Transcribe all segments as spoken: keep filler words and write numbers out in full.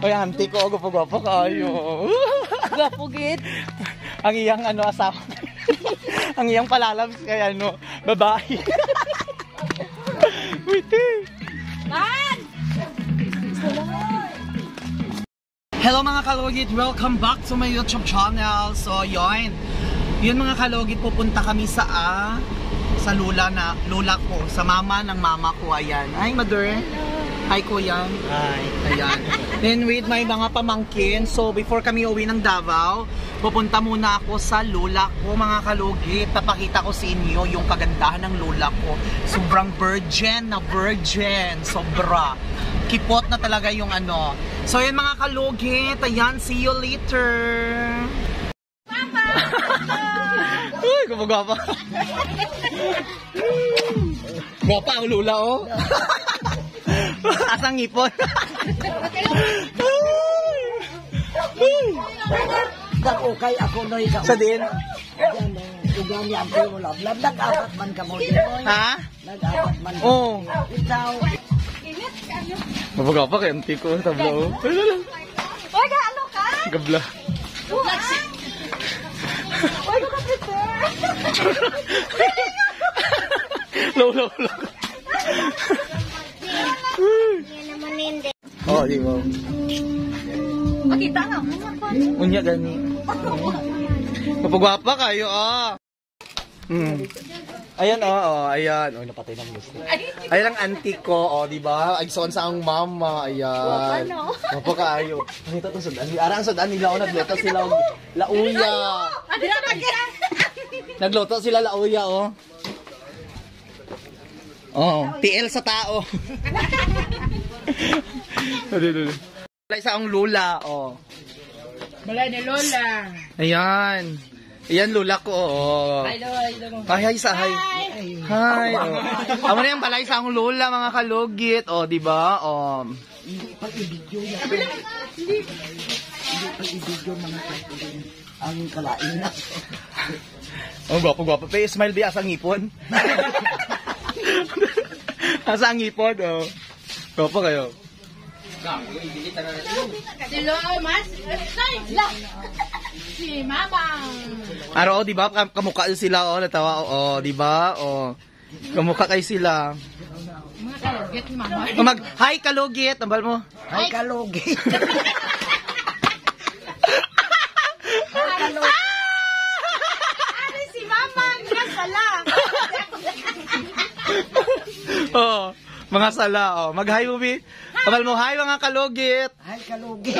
Oy, auntie ko, gupo-gupo kayo. Gapugit. Ang iyang ano asawa. Ang iyang palalabs kaya ano, babae. Wait. Man! Hello mga kalugit, welcome back to my YouTube channel. So yun, yun mga kalugit, pupunta kami sa ah, sa lula na lula ko, sa mama ng mama ko. Ayan. Hi mother. Hi kuya. Hi. Ayan. Then with my mga pamangkin. So before kami uwi ng Davao, pupunta muna ako sa lula ko mga kalugit. Papakita ko sa inyo yung kagandahan ng lula ko. Sobrang virgin na virgin. Sobra. Kipot na talaga yung ano. So yun mga kalugit. Ayan, see you later. Mama! Uy, gumagwapa. Gwapa ang lula oh. Asang ngipon. Dako kay ako noy ka. Sa din? Ugang ni Auntie mo love. Nag-apat man ka mo din. Ha? Nag-apat man. Oo. Ikaw. Mapagapa kay auntie ko. Tabla oh. Oy, ano ka? Gabla. Oy, ka prepare. Low, low, low. Oh, di ba? Makita nga. Unya gani. Mapagwapa kayo ah. Mm. Ayan oh, oh, ayan. Oh, napatay ng gusto. Ayan ang auntie ko, oh, di ba? Ay son sa ang mama, ayan. Mapa kayo. Nakita to sudan. Arang sudan nila oh, nagluto sila og lauya. Nagluto sila lauya oh. Oh, T L sa tao. Balay sa ang lula, oh. Balay ni Lola. Ayan. Ayan lula ko, oh. Hi, Lola. Hi, hi sa hi. Hi. Oh. Amo na yung balay sa ang lula, mga kalugit, oh, di ba? Oh. Hindi pa i-video yan. Hindi pa i-video mga kapatid. Ang kalain na. Oh, gwapo, gwapo. Pa, smile ba asang ngipon? Asang ngipon, oh. Gwapo kayo. Si Lola, mas. Si Mama. Aro, oh, di ba? Kamukha sila, oh, natawa, oh, di ba? Oh. Kamukha kayo sila. Mga kalugit, Mama. Oh, mag, hi, kalugit. Ambal mo? Ay, kalugi. Ano si Mama? Nga sala. Oh, mga sala, oh. Mag-hi, Ubi. Ambal mo, hi, mga kalugit. Ay, kalugi.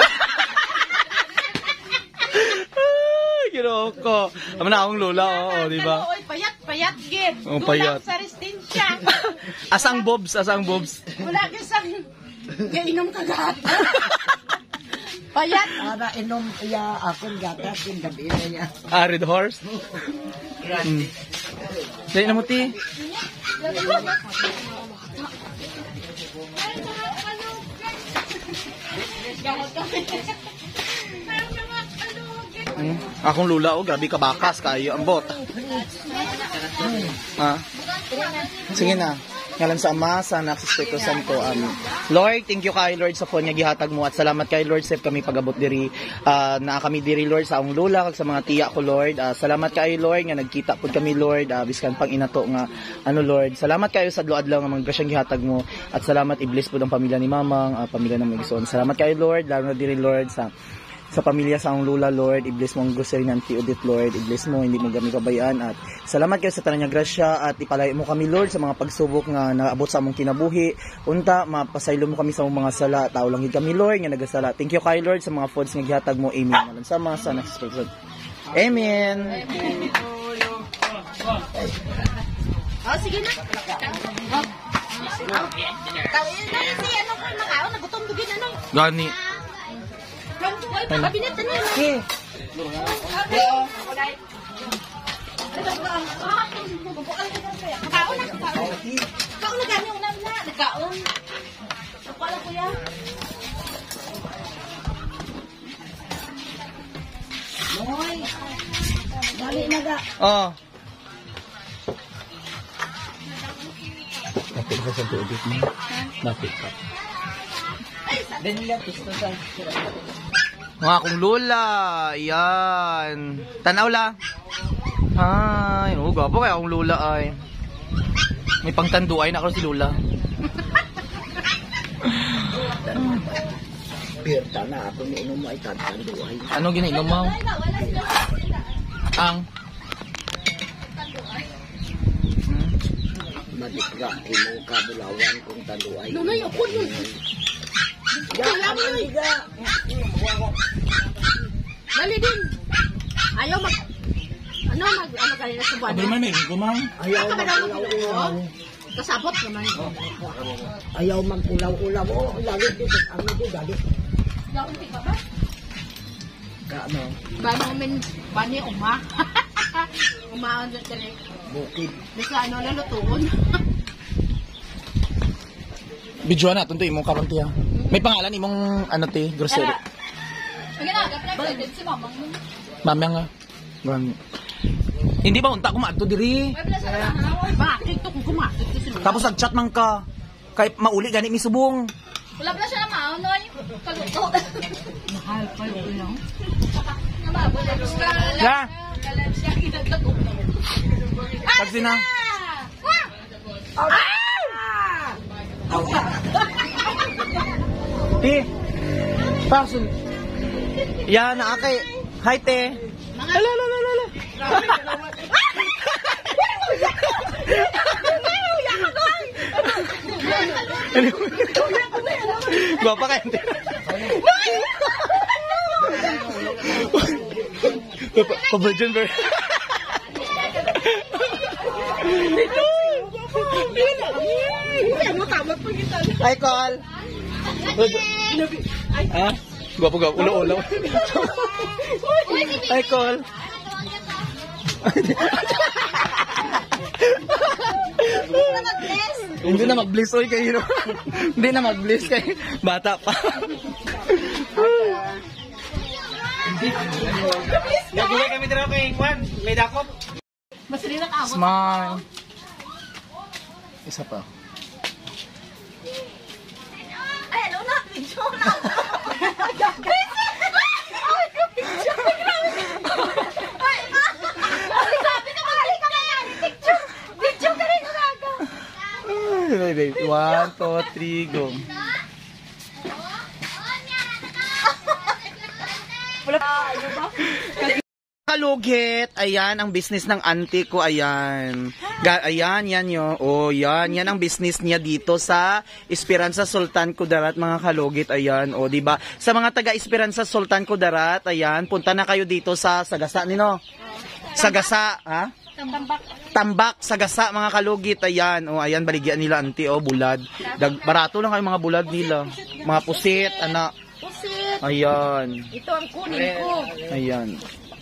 Giroko. Amo na akong lola, oh, di ba? Oy, payat, payat, gid. Oh, payat. Dulang sa resistensya. Asang bobs, asang bobs. Wala ka sa gainom kagat. Payat. Para inom iya akong gatas yung gabi na niya. Ah, red horse? Hmm. Dahil na mo, ti. Hmm. Akong lula, oh, grabe ka bakas, kayo, ang bot. Ha? Sige na. Ngalan sa Ama, sa Anak, sa Espiritu Santo. Amen. Lord, thank you kay Lord sa phone niya gihatag mo at salamat kay Lord sa kami pagabot diri uh, na kami diri Lord sa akong lula kag sa mga tiya ko Lord. Uh, salamat kay Lord nga nagkita pud kami Lord uh, biskan pang inato nga ano Lord. Salamat kayo sa adlaw-adlaw nga mga grasyang gihatag mo at salamat i-bless pud ang pamilya ni Mamang, uh, pamilya ng Magison. Salamat kay Lord, lalo na diri Lord sa sa pamilya sa akong lula, Lord. I-bless mo ang grocery ng Auntie Odette, Lord. I-bless mo, hindi mo kami kabayaan. At salamat kayo sa tanang niya grasya at ipalayo mo kami, Lord, sa mga pagsubok nga naabot sa among kinabuhi. Unta, mapasaylo mo kami sa mga sala. Tao lang kami, Lord, nga nagasala. Thank you kay Lord sa mga foods nga gihatag mo. Amen. Malang sama sa next person. Amen. Oh, sige na. Tawin na si ano ko makao, nagutom dugin ano. Gani. Kabinet na yun. Okay. Nakaon na, nakaon. Nakaon na gani, unang na. Nakaon. Ako alam ko yan. Noy. Dali na ga. Oh. Napit ka sa tubig mo. Napit ka. Ay, Mga akong lula. Yan. Tanaw la. Ay, oh, gapo kaya akong lula ay. May pangtanduay na ako si lula. Pirta na ako ni inom ay tantanduay. Ano ginainom mo? Ang Madikra kimo kabulawan kung tanduay. Lunay ako nun. Kaya mo Dali din. Ayaw mag... Ano mag... Ano kanina sa buwan? man eh, gumang. ayaw Ako ba daw magulaw-ulaw. Kasabot naman. Ayaw magulaw-ulaw. Oh, lalo dito ang dito dali. Yakong tigba ba? Kaano? Bano min... Bani uma. Umaon dyan dali. Bukid. Basta ano lalutuon. Bidyoan na, tunto imong karon tiya. May pangalan imong ano ti, grocery. Ang ginagawa, din si mamang mo. Mamang nga. Gan- Hindi ba unta ko maadto diri? Bakit to kung kumakit ko sila? Tapos nag-chat man ka. Kay mauli gani mi subong. Wala pala siya na maonoy. Kaluto. Mahal pa yun lang. Ya. Pagsi na. Ti. Pasun. Ya na kay. Hi te. Ala ala ala ala. Guwapa ka hindi. Pa-virgin ver. Ay, call. Ha? Guwapo guwapo. Ulo-ulo. Ay, call. Hindi na mag-bliss oy kayo. Hindi na mag-bliss kay bata pa. Nagulay kami dito kay Juan, may dakop. Masarili na ka. Smile. Isa pa. Ay, ano na? Video na. Wait, wait. One, two, three, go. Kalugit, ayan ang business ng auntie ko, ayan. Ga ayan, yan yo. Oh, yan, yan ang business niya dito sa Esperanza Sultan Kudarat, mga kalugit, ayan. Oh, di ba? Sa mga taga Esperanza Sultan Kudarat, ayan, punta na kayo dito sa Sagasa nino. Sagasa, ha? Tambak. Tambak, Sagasa, mga kalugit, ayan. Oh, ayan, baligyan nila auntie, oh, bulad. Dag barato lang kayo mga bulad nila. Mga pusit, anak. Pusit. Ayan. Ito ang kunin ko. Ayan.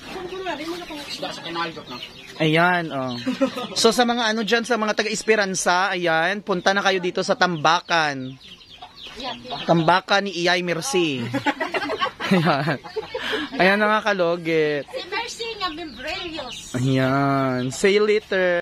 Ayan, oh. So sa mga ano dyan, sa mga taga-Esperanza, ayan, punta na kayo dito sa Tambakan. Tambakan ni Iyay Mercy. Ayan. Ayan na nga kalugit. Si Mercy nga Membrelios. Ayan. See you later.